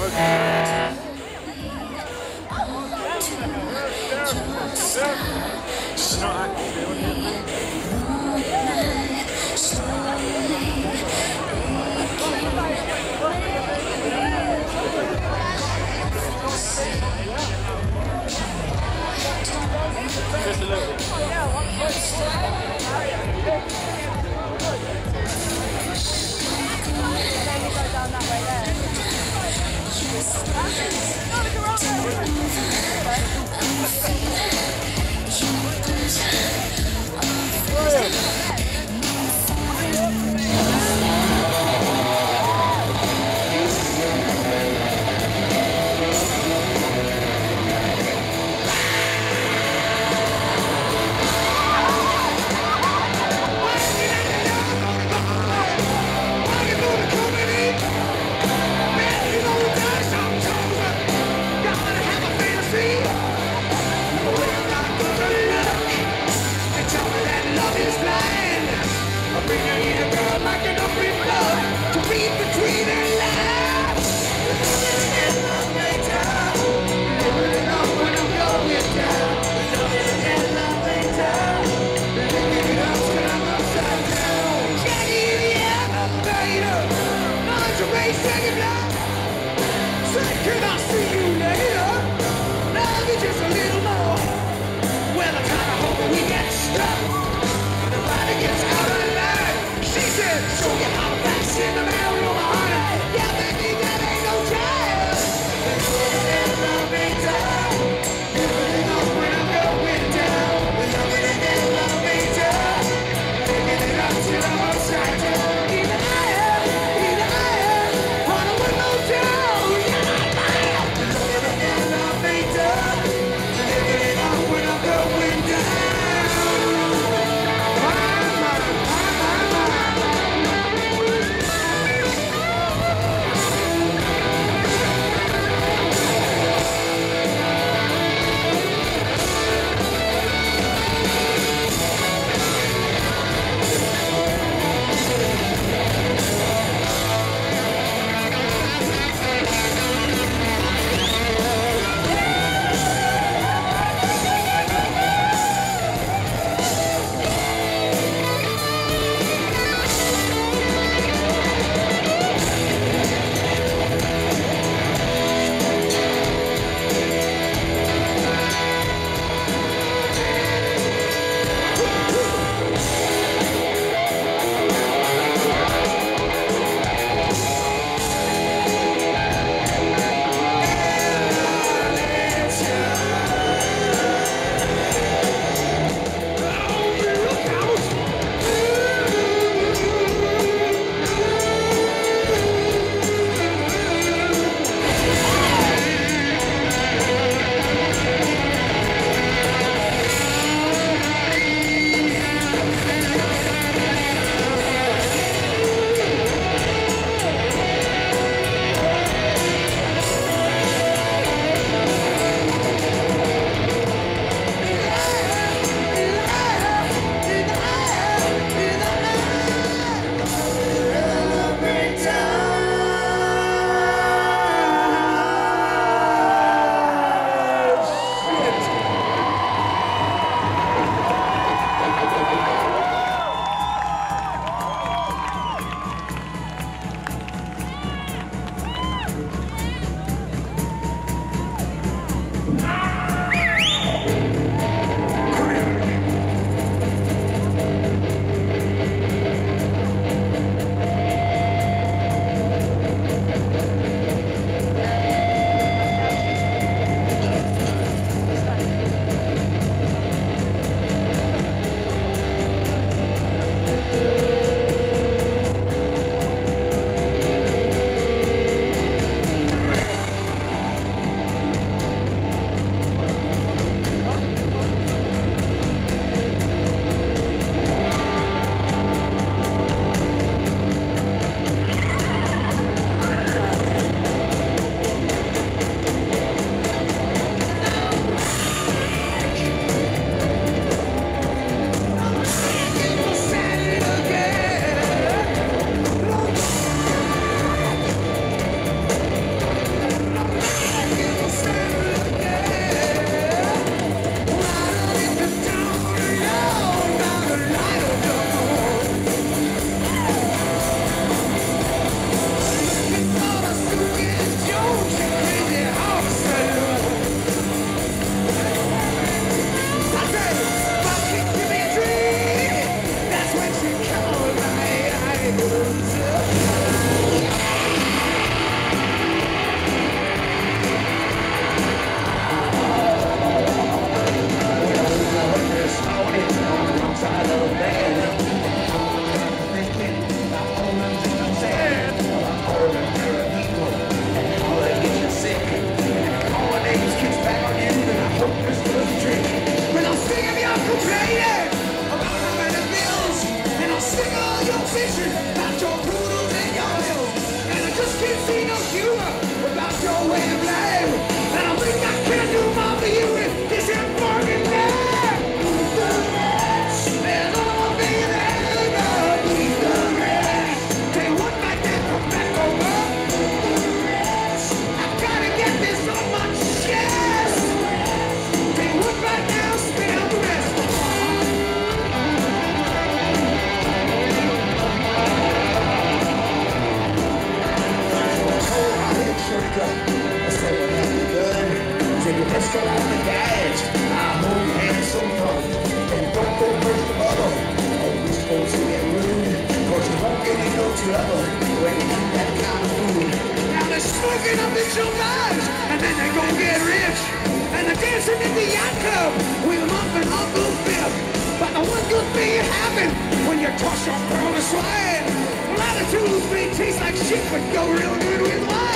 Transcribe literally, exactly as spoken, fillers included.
Just a little bit. Show you how to pass in the mail, you're my honey. About your poodles and your hills, and I just can't see no humor about your way of life. And I think I can do more for you with this important life. There's only one thing in the hell, keep the rest. Tell you what, my dad, come back over. I gotta get this on my chest. Tell you what, right now, spit out the rest. I said, what happened, good? Take your pistol out the gas. I hold your hand so hard. And don't go first of all. Always supposed to get rude. Cause you won't get into trouble when you eat that kind of food. Now they're smoking up in your lives, and then they gon' get rich. And they're dancing in the yacht club with Mom and Uncle Bill. But the one good thing happened when you toss your girl to swine. Well, attitudes may taste like shit, but go real good with wine.